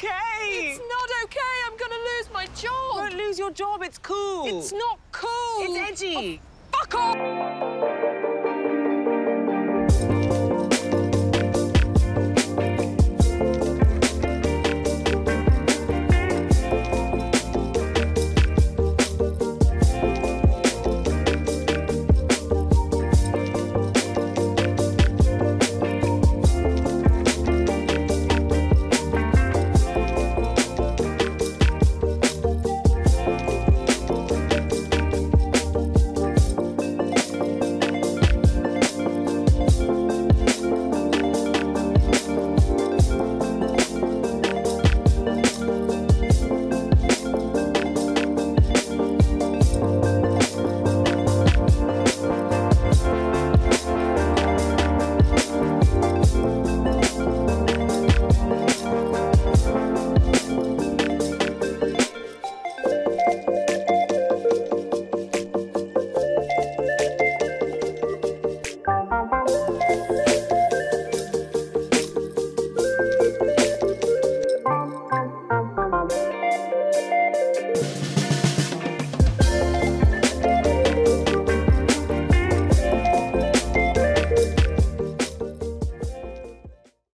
okay. It's not okay. I'm going to lose my job. You won't lose your job. It's cool. It's not cool. It's edgy. Oh, fuck off.